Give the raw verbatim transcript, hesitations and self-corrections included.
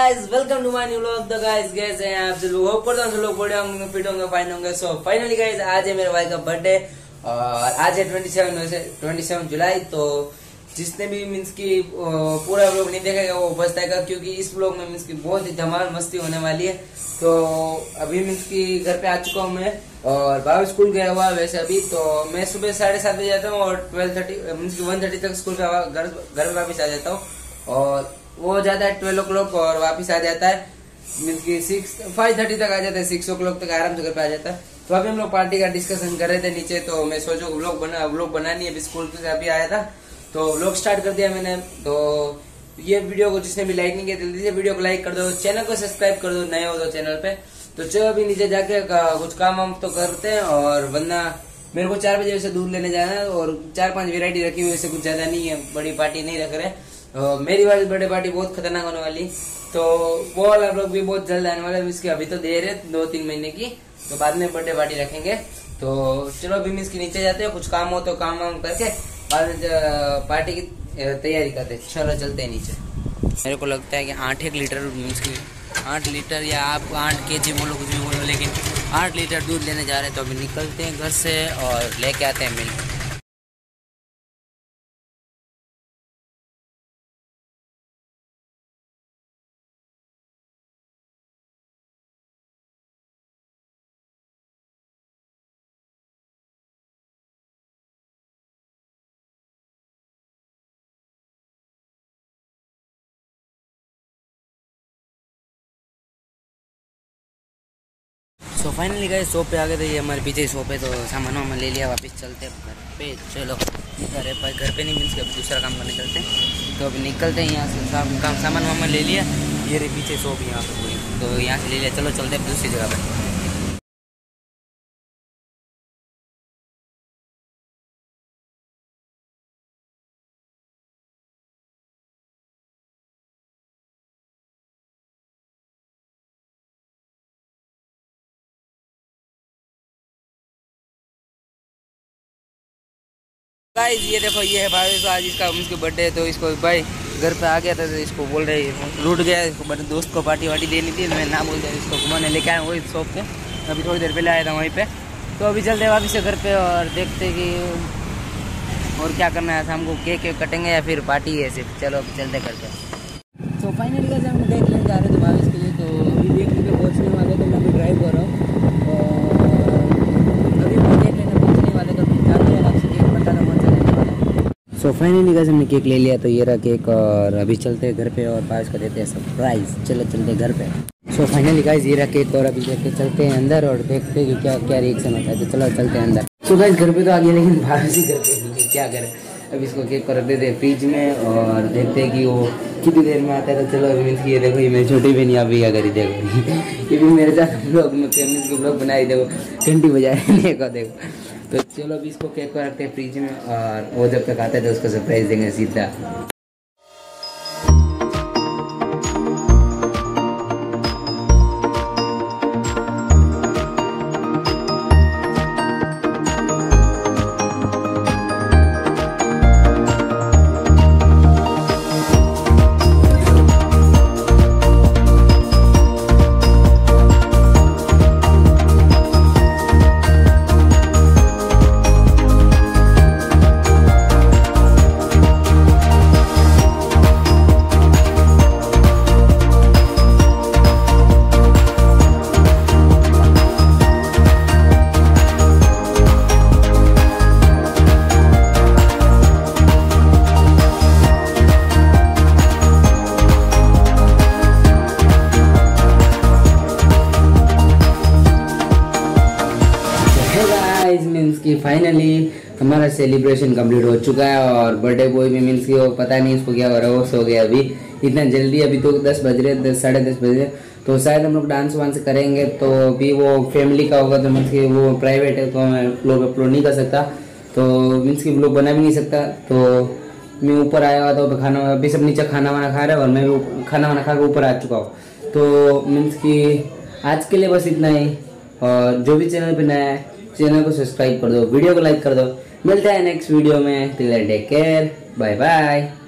Guys, welcome to my new vlog. The guys कैसे हैं आप सब लोग? होप करता हूं सब लोग बढ़िया होंगे, फिट होंगे, फाइन होंगे। सो फाइनली गाइस, आज है मेरे भाई का बर्थडे और आज है ट्वेंटी सेवन वैसे ट्वेंटी सेवन जुलाई। तो जिसने भी मीन्स की पूरा व्लॉग नहीं देखेगा वो पछताएगा, क्योंकि इस व्लॉग में मीन्स की बहुत ही धमाल मस्ती होने वाली है। तो अभी मीन्स की घर पे आ चुका हूँ मैं और बाबा स्कूल गया हुआ वैसे अभी। तो मैं सुबह साढ़े सात बजे जाता हूँ और ट्वेल्व थर्टी मीन्स की वन थर्टी तक स्कूल पे घर घर वापिस आ जाता हूँ और वो जाता है ट्वेल्व ओ क्लॉक और वापिस आ जाता है मीन्स की सिक्स फाइव थर्टी तक आ जाता है, सिक्स ओ क्लॉक तक आराम से घर पे आ जाता है। तो अभी हम लोग पार्टी का डिस्कशन कर रहे थे नीचे, तो मैं सोचो व्लॉग बना व्लॉग बनानी है। अभी स्कूल से अभी आया था तो व्लॉग स्टार्ट कर दिया मैंने। तो ये वीडियो को जिसने भी लाइक नहीं किया जल्दी से वीडियो को लाइक कर दो, चैनल को सब्सक्राइब कर दो नए हो तो चैनल पे। तो चलो अभी नीचे जाके कुछ काम वाम तो करते हैं, और वरना मेरे को चार बजे से दूध लेने जाना है और चार पांच वेरायटी रखी हुई है, कुछ ज्यादा नहीं है, बड़ी पार्टी नहीं रख रहे। Uh, मेरी वाली बर्थडे पार्टी बहुत खतरनाक होने वाली, तो वो वाला लोग भी बहुत जल्द आने वाला है। इसकी अभी तो देर है दो तीन महीने की, तो बाद में बर्थडे पार्टी रखेंगे। तो चलो अभी मीन्स के नीचे जाते हैं, कुछ काम हो तो काम वाम करके बाद में पार्टी की तैयारी करते हैं। चलो चलते हैं नीचे। मेरे को लगता है कि आठ एक लीटर मीन्स की आठ लीटर या आप आठ के जी बोलो कुछ भी बोलो, लेकिन आठ लीटर दूध लेने जा रहे हैं। तो अभी निकलते हैं घर से और लेके आते हैं मिल्क। सो फाइनली गए शॉप पे आ गए थे, ये हमारे पीछे शॉप है। तो सामान वामान ले लिया, वापस चलते हैं घर पे। चलो घर है पर घर पे नहीं मीन्स कि अभी दूसरा काम करने चलते हैं। तो अभी निकलते हैं यहाँ से, काम सामान वामान ले लिया। ये रही पीछे शॉप यहाँ पे पूरी, तो यहाँ से ले लिया। चलो चलते हैं दूसरी जगह पे। गाइस ये देखो, ये है भाई, आज इसका उसके बर्थडे है। तो इसको भाई घर पे आ गया था, तो इसको बोल रहे रूट गया, इसको बड़े दोस्त को पार्टी वार्टी देनी थी। मैं ना बोल दिया, इसको घुमाने लेके आया वही शॉप पे। अभी थोड़ी देर पहले आया था वहीं पे। तो अभी चलते हैं वापस से घर पे और देखते कि और क्या करना है। हमको केक केक कटेंगे या फिर पार्टी है सिर्फ। चलो अभी चलते घर पे। तो फाइनली कैसे हम देख लेने जा रहे थे वापस के लिए। तो अभी देख लेके पहुँचने वाले थे, मैं अभी ड्राइव कर रहा हूँ और अभी मैं देख लेना पहुँचने वाले तो जाते हैं आपसे केक बताना पहुँचा। सो फाइनली गाइस हमने केक ले लिया, तो ये रहा केक और अभी चलते हैं घर पे और पास को देते हैं सरप्राइज। चलो चलते हैं घर पे। सो फाइनली गाइस ये रहा केक और अभी देख के चलते हैं अंदर और देखते हैं कि क्या क्या रिएक्शन होता है। तो चलो चलते हैं अंदर। सो गाइस घर पे तो आ गया, लेकिन बाहर से घर पे क्या करें। अभी इसको केक को रख देते हैं फ्रिज में और देखते हैं कि वो कितनी देर में आता है। तो चलो अभी मीन्स की ये देखो, ये मेरी छोटी बहन अभी क्या करी देखो, ये भी मेरे साथ ब्लॉग में मीन्स की ब्लॉग बनाई, देखो घंटी बजाए को देखो। तो चलो अभी इसको केक को रखते हैं फ्रिज में और वो जब तक आता है तो उसको सरप्राइज देंगे सीधा। मीन्स की फाइनली हमारा सेलिब्रेशन कंप्लीट हो चुका है और बर्थडे बॉय भी मीन्स की वो पता नहीं उसको क्या हो रहा है, वो सो गया अभी इतना जल्दी। अभी तो दस बज रहे दस साढ़े दस बज रहे, तो शायद हम लोग डांस वांस करेंगे। तो अभी वो फैमिली का होगा, तो मीन्स की वो प्राइवेट है तो मैं लोग अपलोड नहीं कर सकता, तो मीन्स की लोग बना भी नहीं सकता। तो मैं ऊपर आया हुआ तो खाना अभी सब नीचे खाना वाना खा रहे हैं और मैं भी खाना वाना खा के ऊपर आ चुका हूँ। तो मीन्स की आज के लिए बस इतना ही, और जो भी चैनल पे नया है चैनल को सब्सक्राइब कर दो, वीडियो को लाइक कर दो। मिलते हैं नेक्स्ट वीडियो में। Till then take care, bye bye.